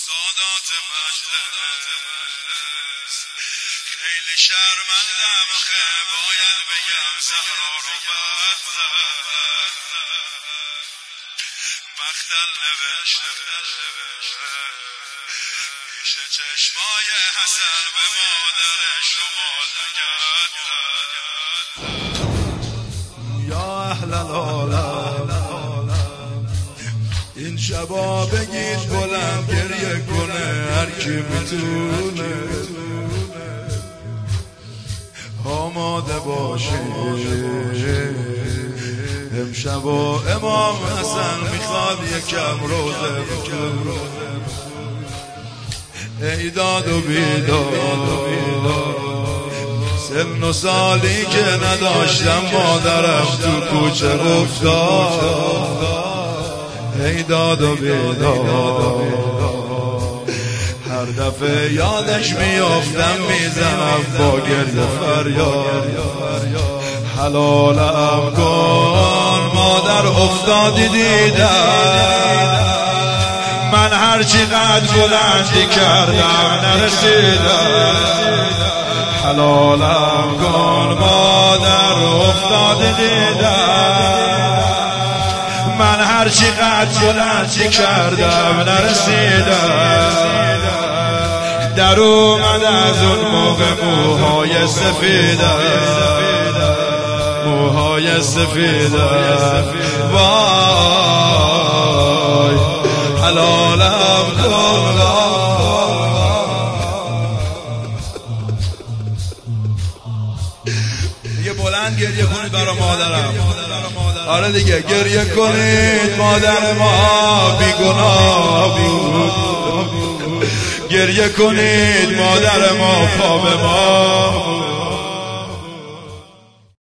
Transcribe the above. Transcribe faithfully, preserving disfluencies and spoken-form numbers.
سادات مجلس خیلی شرمندم آخه باید بگم صحرا رو بد مقتل نوشته پیش چشمای حسن به مادرش شمال نگرد یا اهل العالم این شبا بگید بلند گریه کنه هر کی میتونه آماده باشه امشبا امام حسن میخواد یکم روزه بخونه ای داد و بیداد سن و سالی که نداشتم مادرم تو کوچه افتاد ای داد و بیداد هر دفعه یادش میافتم میزنم با گریه فریاد حلالم کن مادر افتادی دیدم من هر چقدر بلندی کردم نرسیدم حلالم کن مادر افتادی دیدم من هر چقدر بلندی کردم نرسیدم در اومد از اون موقع موهای سفیدم موهای سفیدم وای حلالم کن دیگه بلند گریه کنید برا مادرم آره دیگه گریه کنید مادر ما بیگناه بود گریه کنید مادر ما پا به ما